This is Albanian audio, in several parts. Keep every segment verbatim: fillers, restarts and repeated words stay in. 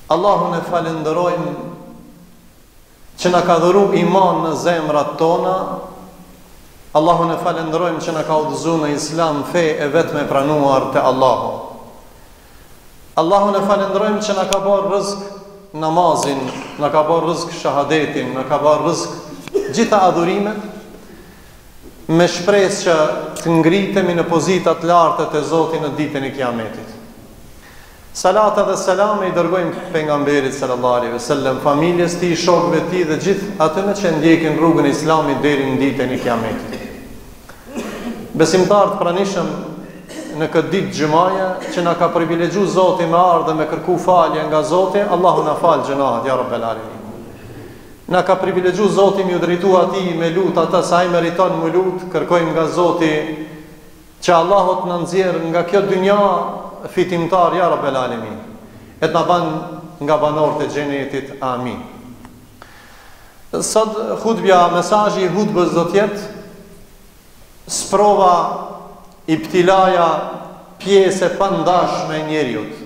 Allahun e falenderojmë që na ka dhuru iman në zemrat tona. Allahun e falenderojmë që na ka udhëzuar në Islam, fe e vetme e pranuar te Allahu. Allahun e falenderojmë që na ka bërë rrezik namazin, na ka bërë rrezik shahadetin, na ka bërë rrezik gjitha adhurimet, me shpresë që të ngritemi në pozita të larta të Zotit në ditën e Kiametit. Salata dhe selame i dërgojmë pejgamberit sallallahu alaihi wasallam, familjes tij, shokëve të tij dhe gjithë atyre që ndjekin rrugën e Islamit deri në ditën e Kiametit. Besimtarët pranishëm në këtë ditë xumaje që na ka privilegjuar Zoti me ardhe me kërku falje nga Zoti, Allahu na fal gjunahet ya rabbel alamin. Na ka privilegjuar Zoti me u drejtu atij me lut ata sa ai meriton me lut, kërkojmë nga Zoti që Allahu të na nxjerr nga kjo dynja fitimtar ya rabbel alamin, et na ban nga banorët e xhenetit, amin. Sot hutbja, mesazhi i hutbës do të jetë sprova, ibtilaja, pjesë e pandashme e njeriut.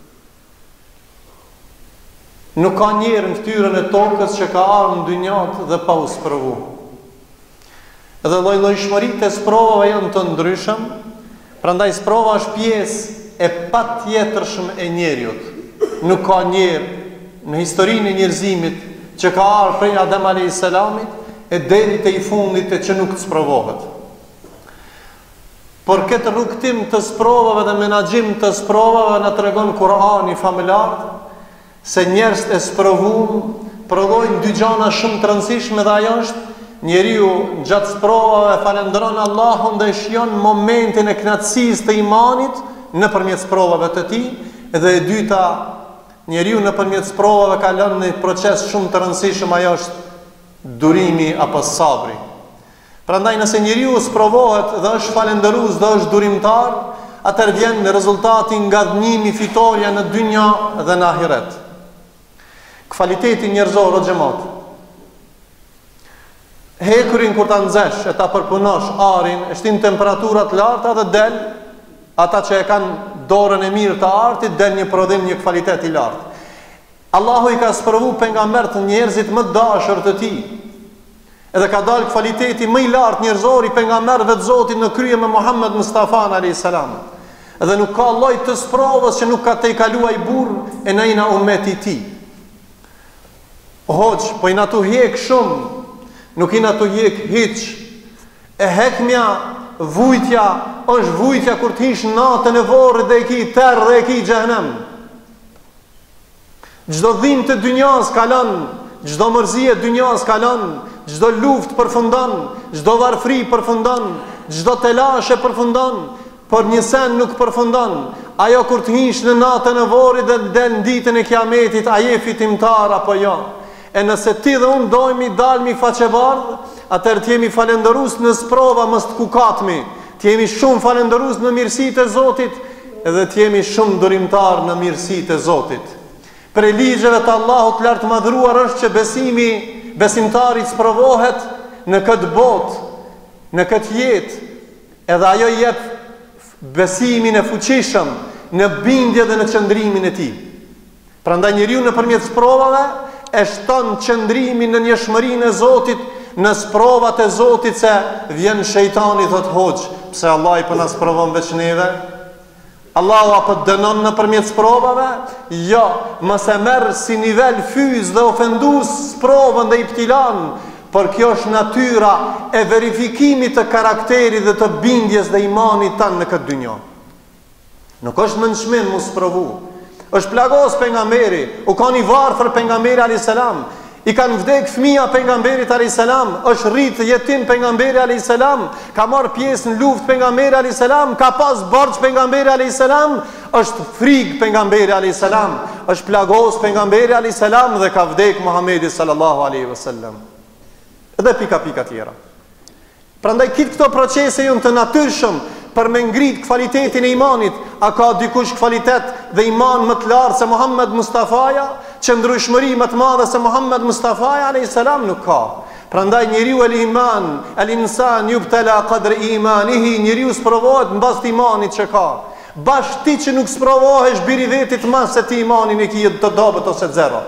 Nuk ka njerë në fytyrën e tokës që ka ardhur në dynjat dhe pa u sprovu. Dhe lloj-llojshmëritë e sprovave janë të ndryshëm, prandaj sprova është pjesë e patjetërshme e njeriut. Nuk ka njerë në historinë e njerëzimit që ka ardhur prej Adem alayhis salamit e deri te i fundit e që nuk të sprovohet. Por këtë rrugtim të sprovave dhe menaxhim të sprovave na tregon Kurani familjar se njerëzit e sprovum provojnë dy gjëra shumë të rëndësishme, dhe ajo është njeriu gjatë sprovave falenderon Allahun dhe shijon momentin e kënaqësisë të imanit nëpërmjet sprovave të tij, dhe e dyta, njeriu nëpërmjet sprovave ka lënë në një proces shumë të rëndësishëm, ajo është durimi apo sabri. Prandaj nëse njeriu sprovohet dhe është falendërues dhe është durimtar, atëherë vjen në rezultati ngadhnimi, fitoria në dynja dhe në ahiret. Kvaliteti njerëzor o xhamat. Hekurin kur ta nxesh e ta përpunosh arin, e shtin temperaturat të larta dhe del, ata që e kanë dorën e mirë të artit, del një prodhim, një kvalitet i lartë. Allahu i ka sprovu pejgambert njerëzit më të dashur të tij. Edhe ka dalë kvaliteti më i lartë njerëzor i pejgamberëve të Zotit në krye me Muhammed Mustafa alayhis salam. Edhe nuk ka lloj të sprovës që nuk ka te i kaluaj burr e nëjna ummeti i tij. Hoç, po i na tu hjek shumë, nuk i na tu hjek hiç. E hekmja, vujtja, është vujtja kur t'hish natën e vorrit dhe e ki terr dhe e ki xhenem. Çdo dhimbje të dynjas kalon, çdo mërzi e dynjas kalon, çdo luftë përfundon, çdo varfëri përfundon, çdo telash e përfundon, por një sen nuk përfundon. Ajo kur t'hish në natën e vorrit dhe del ditën e Kiametit, a je fitimtar apo jo? E nëse ti dhe unë dojmë i dalmi faqebardh, atëherë t'jemi falendërues në sprova, mos të kukatmi. T'jemi shumë falendërues në mirësitë e Zotit, edhe t'jemi shumë durimtar në mirësitë e Zotit. Për ligjeve të Allahut lartë madhruar është që besimi, besimtari sprovohet në këtë botë, në këtë jetë, edhe ajo jep besimin e fuqishëm në bindje dhe në qëndrimin e tij. Prandaj njeriu nëpërmjet sprovave e shton qëndrimin në njëshmërinë e Zotit, në sprovat e Zotit, se vjen shejtani thot hoxh, pse Allah i po na sprovon veç neve? Allahu apo dënon nëpërmjet sprovave? Jo, mos e merr si nivel fyz dhe ofendues sprovën dhe ibtilan, por kjo është natyra e verifikimit të karakterit dhe të bindjes dhe imanit tanë në këtë dynjë. Nuk është mençmen mos sprovu. Është plagos pejgamberi, u kanë i varfër pejgamberi alayhis salam. I kanë vdek fëmia pejgamberit alayhis salam, është rrit jetim pejgamberi alayhis salam, ka marr pjesë në luftë pejgamberi alayhis salam, ka pas borxh pejgamberi alayhis salam, është frik pejgamberi alayhis salam, është plagos pejgamberi alayhis salam dhe ka vdek Muhamedi sallallahu alaihi wasallam. Edhe pika pika tjera. Prandaj këtë këto procese janë të natyrshëm për me ngrit kvalitetin e imanit. A ka dikush kvalitet dhe iman më të lartë se Muhammed Mustafaja? Qëndrueshmëri më të madhe se Muhammed Mustafaja alayhis salam? Nuk ka. Prandaj njeriu el iman, el insan yubtala qadr imanihi, njeriu sprovohet mbas imanit që ka. Bash ti që nuk sprovohesh biri vetit mas se ti imanin e ki të dobet ose të zero.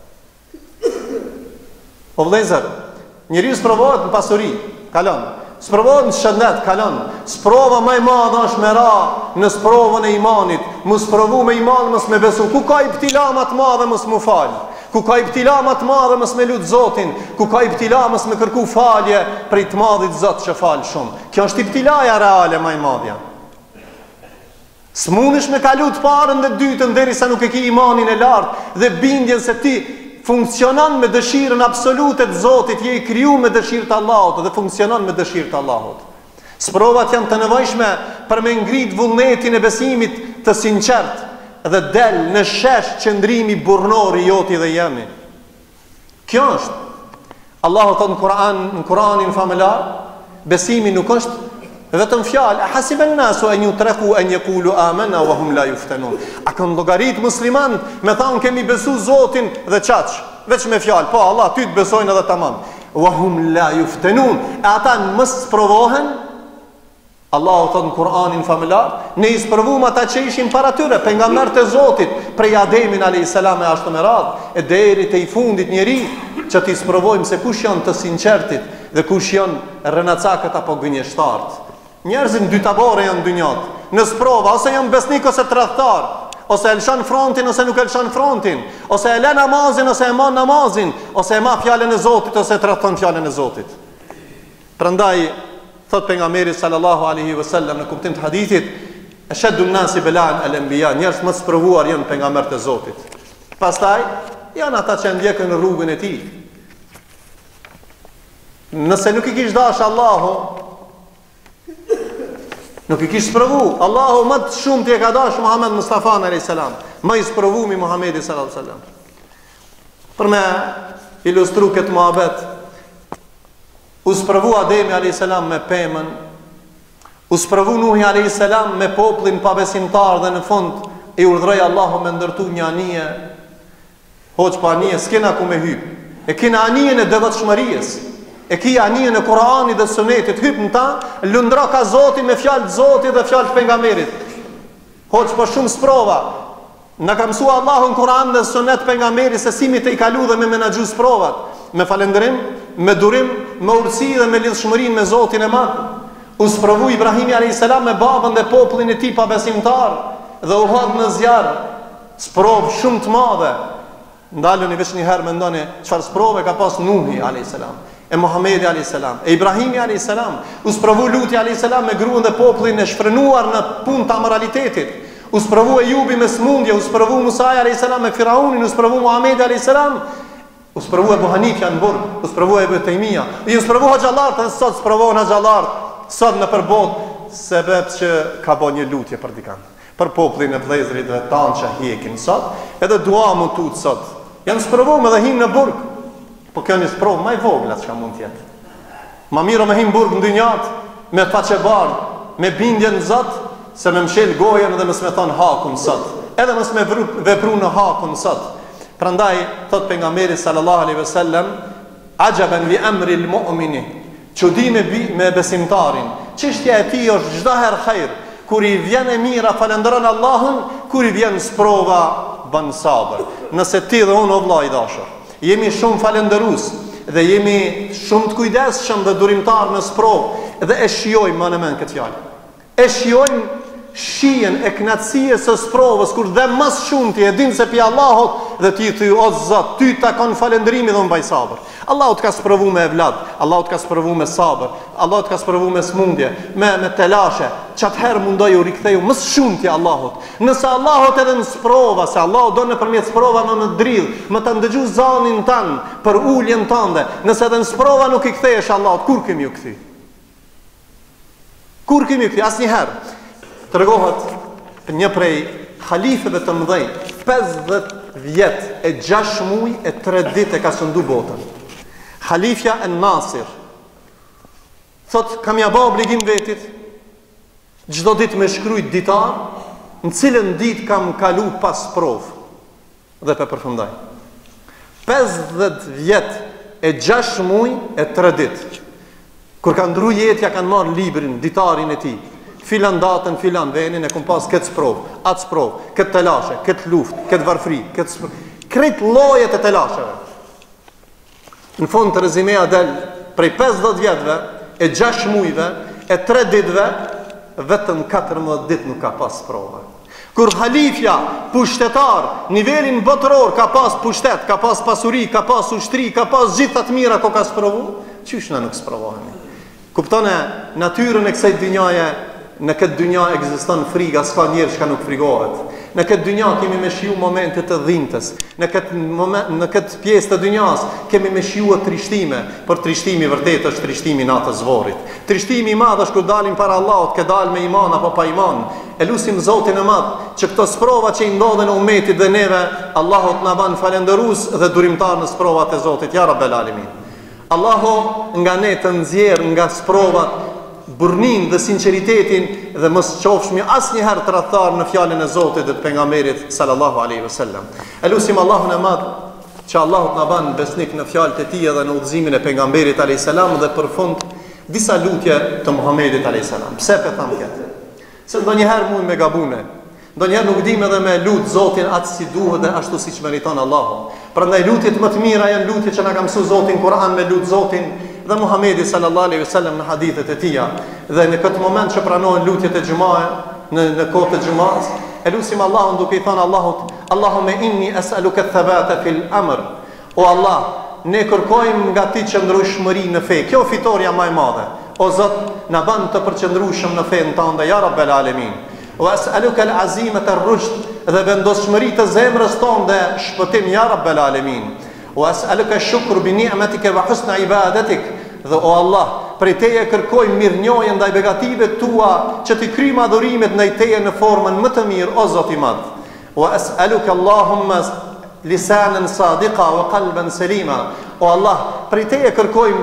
O vëllezër, njeriu sprovohet në pasuri, kalon. Sprovohet në shëndet, kalon. Sprova më e madhe është me ra në sprovën e imanit. Mos provu me iman, mos me besu. Ku ka ibtila më të madhe, mos mu fal. Ku ka ibtila më të madhe, mos me lut Zotin. Ku ka ibtila, mos me kërku falje prej të madhit Zot që fal shumë. Kjo është ibtilaja reale më e madhja. S'mundesh me kalu të parën dhe dytën derisa nuk e ki imanin e lartë dhe bindjen se ti funksionon me dëshirën absolute të Zotit, je i kriju me dëshirë të Allahut dhe funksionon me dëshirë të Allahut. Sprovat janë të nevojshme për me ngrit vullnetin e besimit të sinqert dhe del në shesh qëndrimi burnori joti dhe jemi. Kjo është. Allahu thot në Kur'an, në Kur'anin famëlar, besimi nuk është vetëm fjalë. Hasiben nasu an yutraku an yaqulu amanna wa hum la yuftanun. A kanë llogarit musliman me thonë kemi besu Zotin dhe çaç, veç me fjalë. Po Allah ty të besojnë edhe tamam. Wa hum la yuftanun. Ata mos provohen. Allahu thot në Kur'anin famëlar, ne i sprovum ata që ishin para tyre, pejgamberët e Zotit, prej Ademin alayhis salam e ashtu me radhë, e deri te i fundit njeri, që ti sprovojmë se kush janë të sinqertit dhe kush janë rënacakët apo gënjeshtarët. Njerëzit dy tabore janë dynjat. Në sprova ose janë besnik ose tradhtar, ose e lëshon frontin ose nuk e lëshon frontin, ose e lë namazin ose e man namazin, ose e ma fjalën e Zotit ose e tradhton fjalën e Zotit. Prandaj thot pejgamberi sallallahu alaihi wasallam në kuptim të hadithit, ashaddu an-nasi bala'an al-anbiya, njerëz më sprovuar janë pejgamberët e Zotit. Pastaj janë ata që ndjekën rrugën e tij. Nëse nuk i kish dash Allahu, nuk i kish sprovu, Allahu më të shumë ti e ka dash Muhammed Mustafa alayhis salam, më i sprovumi Muhamedi sallallahu alaihi wasallam. Për me ilustru këtë muhabet, u sprovu Ademi alayhis salam me pemën, u sprovu Nuhi alayhis salam me popullin pabesimtar dhe në fund i urdhroi Allahu me ndërtu një anije. Hoç pa anije s'kena ku me hyp. E kena anijen e devotshmërisë. E ki anijen e Kur'anit dhe Sunetit, hyp në ta, lundro ka Zotin me fjalë të Zotit dhe fjalë të pejgamberit. Hoç po shumë sprova. Na ka mësua Allahu në Kur'an dhe Sunet pejgamberit se si mi të i kalu dhe me menaxhu sprovat, me falendrim, me durim, me urtësi dhe me lidhshmërinë me Zotin e Madh. U sprovu Ibrahimi alayhis salam me babën dhe popullin e tij pabesimtar dhe u hodh në zjarr. Sprov shumë të madhe. Ndaluni veç një herë mendoni çfarë sprove ka pas Nuhi alayhis salam, e Muhamedi alayhis salam, e Ibrahimi alayhis salam. U sprovu Luti alayhis salam me gruan dhe popullin e shfrenuar në punë të amoralitetit. U sprovu Ejubi me smundje, u sprovu Musa alayhis salam me Firaunin, u sprovu Muhamedi alayhis salam. U sprovu Ebu Hanifja në burg, u sprovu Ebu Tejmija, u sprovu Haxhallart, dhe sot sprovon Haxhallart, sot në përbot, sebeb që ka bo një lutje për dikant, për popullin e vëllezërit dhe tanë që hjekin sot, edhe dua më tut sot. Janë sprovu me dhe him në burg, po kjo një sprovë ma i vogla që ka mund tjetë. Ma miro me him burg në dynjat, me faqe bardh, me bindje në Zot, se me mshel gojen edhe mësme thonë hakun sot, edhe mësme vepru në hakun sot. Prandaj thot pejgamberi sallallahu alaihi wasallam, ajaban li amri al-mu'mini, çudi me, me besimtarin. Çështja e tij është çdo herë hajër. Kur i vjen e mira falendron Allahun, kur i vjen sprova bën sabër. Nëse ti dhe unë o vllai i dashur, jemi shumë falendërues dhe jemi shumë të kujdesshëm dhe durimtar në sprovë dhe e shijojmë më në mend këtë fjalë. E shijojmë shijen e knatësisë së sprovës, kur dhe mas shumë ti e din se pi Allahut dhe ti thuj o Zot, ty takon falëndrimi dhe unë baj sabër. Allahu të ka sprovu me evlad, Allahu të ka sprovu me sabër, Allahu të ka sprovu me smundje, me, me telashe, qatë herë mundoj u riktheju mësë shumë ti Allahut. Nëse Allahut edhe në sprova, se Allahu do në përmjet sprova në në dridh, më të ndëgju zanin tanë për ulljen tande, nëse edhe në sprova nuk i kthejesh Allahut, kur kemi u kthi? Kur kemi u kthi? As një herë. Të regohet një prej halifeve të mëdhej, pesëdhjetë vjet e gjashtë muaj e tre ditë e ka sëndu botën. Halifja e Nasir thot, kam ja ba obligim vetit çdo ditë me shkrujt ditar në cilën ditë kam kalu pas provë dhe pe përfundaj. pesëdhjetë vjet e gjashtë muaj e tre ditë. Kur ka ndru jetja kanë marrë librin, ditarin e tij, filan datën, filan venin, e kum pas këtë sprov, atë sprov, këtë telashe, këtë luft, këtë varfri, këtë sprov, krejt llojet e telasheve. Në fund të rezimea del prej pesëdhjetë vjetëve, e gjashtë mujve, e tre ditëve, vetëm katërmbëdhjetë ditë nuk ka pas sprova. Kur halifja, pushtetar, nivelin botëror ka pas pushtet, ka pas pasuri, ka pas ushtri, ka pas gjitha të mira ko ka sprovu, qysh na nuk sprovohemi? Kuptone, natyrën e kësaj dynjaje, në këtë dynja ekziston friga, s'ka njerë që ka nuk frigohet. Në këtë dynja kemi me shiu momentet të dhintës, në këtë, moment, në këtë pjesë të dynjas kemi me shiu e trishtime, për trishtimi vërtet është trishtimi natës zvorit. Trishtimi i madh është kur dalim para Allahut, ke dal me iman apo pa iman. E lusim Zotin e madh që këto sprova që i ndodhen umetit dhe neve, Allahut na ban falenderus dhe durimtar në sprovat e Zotit, ja Rabbel Alamin. Allahu nga ne të nxjerr nga sprovat burnin dhe sinceritetin dhe mos qofshmi asnjëherë të rrethar në fjalën e Zotit dhe të pejgamberit sallallahu alaihi wasallam. Elusim Allahun e madh që Allahu na ban besnik në fjalët e tij dhe në udhëzimin e pejgamberit alayhis salam dhe për fund disa lutje të Muhamedit alayhis salam. Pse pe tham këtë? Se ndonjëherë mund me gabune. Ndonjëherë nuk dim edhe me lut Zotin atë si duhet dhe ashtu siç meriton Allahu. Prandaj lutjet më të mira janë lutjet që na ka mësuar Zoti në Kur'an me lut Zotin dhe Muhamedi sallallahu alaihi wasallam në hadithet e tija. Dhe në këtë moment që pranohen lutjet e xhumae në në kohën e xhumas, elusim Allahun duke i thënë Allahut, Allahumma inni es'aluka ath-thabata fil amr. O Allah, ne kërkojmë nga ti qëndrueshmëri në fe. Kjo fitoria më e madhe. O Zot, na ban të përqendrueshëm në fen tënde, ya Rabbel Alamin. Wa es'aluka al-azimata ar-rushd, dhe vendoshmëri të zemrës tonë dhe shpëtim, ya Rabbel Alamin. Wa es'aluka ash-shukr bi ni'matika wa husna ibadatik. Dhe o Allah, prej teje kërkoj mirënjohje ndaj begative tua që ti kryjmë adhurimet ndaj teje në formën më të mirë, o Zot i madh. Wa es'aluka Allahumma lisanan sadiqa wa qalban salima. O Allah, prej teje kërkojmë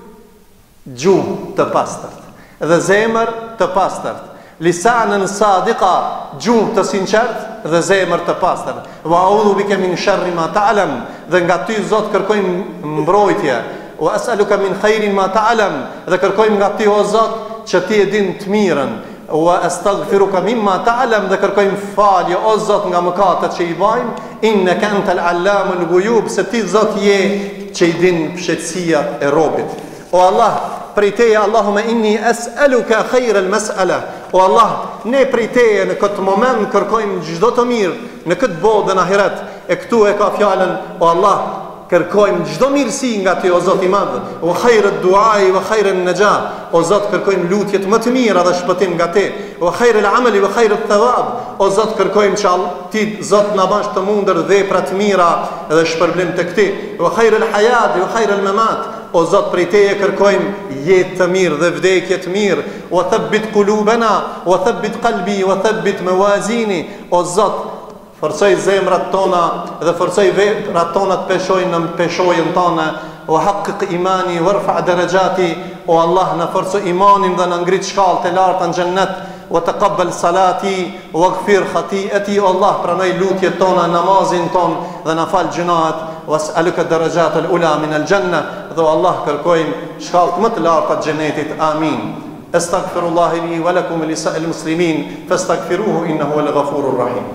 gjuhë të pastërt dhe zemër të pastërt. Lisanan sadiqa, gjuhë të sinqert dhe zemër të pastërt. Wa a'udhu bika min sharri ma ta'lam, dhe nga ty Zot kërkojmë mbrojtje. Wa as'aluka min khairin ma ta'lam, dhe kërkojmë nga ty o Zot që ti e din të mirën. Wa astaghfiruka mimma ta'lam, dhe kërkojmë falje o Zot nga mëkatet që i bëjmë. Innaka antal allamul ghuyub, se ti Zot je që i din fshehtësiat e robit. O Allah, prej teje Allahumma inni as'aluka khairal mas'ala. O Allah, ne prej teje në këtë moment kërkojmë çdo të mirë në këtë botë dhe në ahiret. E këtu e ka fjalën, o Allah, kërkojmë çdo mirësi nga ty o Zot i madh. Wa khairat du'ai wa khairan najah. O Zot, kërkojmë lutjet më të mira dhe shpëtim nga ty. Wa khairal amali wa khairat thawab. O Zot, kërkojmë që ti Zot na bash të mundër vepra të mira dhe shpërblim tek ty. Wa khairal hayat wa khairal mamat. O Zot, prej teje kërkojmë jetë të mirë dhe vdekje të mirë. Wa thabbit qulubana wa thabbit qalbi wa thabbit mawazini. O Zot, forcoj zemrat tona dhe forcoj veprat tona të peshojnë në peshojën tonë. Wa haqqiq imani warfa' darajati. O Allah, na forco imanin dhe na ngrit shkallët e larta në xhennet. Wa taqabbal salati waghfir khati'ati. O Allah, pranoj lutjet tona, namazin ton dhe na fal gjunaat. Was'aluka darajat al-ula min al-janna. Dhe Allah, kërkojmë shkallët më të larta të xhenetit. Amin. Astaghfirullahi li wa lakum li sa'il muslimin fastaghfiruhu innahu huwal ghafurur rahim.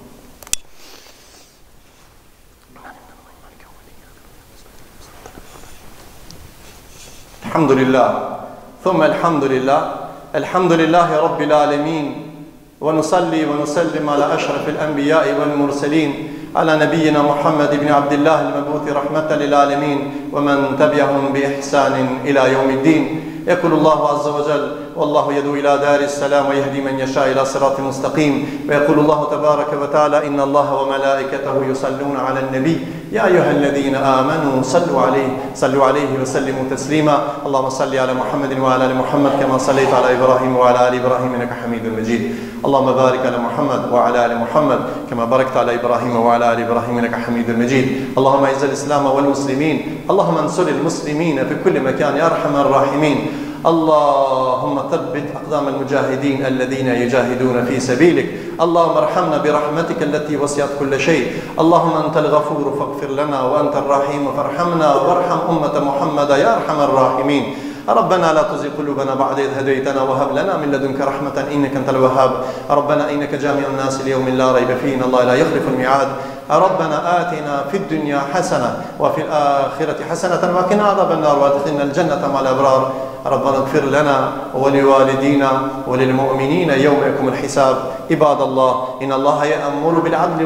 Alhamdulillah, thumma alhamdulillah, alhamdulillahi rabbil alamin, wa nusalli wa nusallim ala ashrafil anbiya'i wal mursalin, ala nabiyyina Muhammad ibn Abdullah al-mab'uth rahmatan lil alamin, wa man tabi'ahum bi ihsanin ila yawmiddin. يقول الله عز وجل والله يدعو إلى دار السلام ويهدي من يشاء إلى صراط مستقيم. ويقول الله تبارك وتعالى إن الله وملائكته يصلون على النبي يا أيها الذين آمنوا صلوا عليه صلوا عليه وسلموا تسليما. اللهم صل على محمد وعلى آل محمد كما صليت على إبراهيم وعلى آل إبراهيم إنك حميد مجيد. اللهم بارك على محمد وعلى آل محمد كما باركت على إبراهيم وعلى آل إبراهيم إنك حميد مجيد. اللهم أعز الإسلام والمسلمين. اللهم انصر المسلمين في كل مكان يا أرحم الراحمين. اللهم ثبت أقدام المجاهدين الذين يجاهدون في سبيلك. اللهم ارحمنا برحمتك التي وسعت كل شيء. اللهم أنت الغفور فاغفر لنا وأنت الرحيم فارحمنا وارحم أمة محمد يا أرحم الراحمين. ربنا لا تزغ قلوبنا بعد إذ هديتنا وهب لنا من لدنك رحمة إنك أنت الوهاب. ربنا إنك جامع الناس ليوم لا ريب فيه إن الله لا يخلف الميعاد. ربنا آتنا في الدنيا حسنة وفي الآخرة حسنة وقنا عذاب النار وادخلنا الجنة مع الأبرار. ربنا اغفر لنا ولوالدينا وللمؤمنين يوم يقوم الحساب. عباد الله إن الله يأمر بالعدل